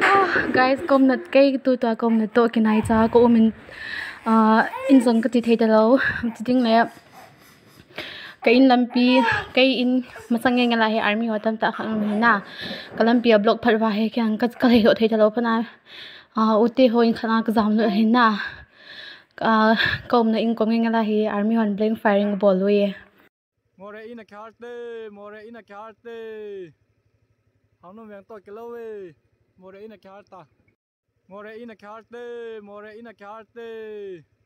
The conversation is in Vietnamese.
Guys, kom nat cây tu tua kom nat to kinai cha ko min in zong ka ti thei ta lo ti ding le cái in lampi cái in masang ngala he army hotam ta khang na kalampi block pharwa he kyang ka ka he thei ta lo pana uti ho in khana ka jam no he na kom na in kom ngala he army hon blank firing ball we Moreh in a carte, Moreh in a carte. How no man talk low, Moreh in a carta. Moreh in a carte, Moreh in a carte.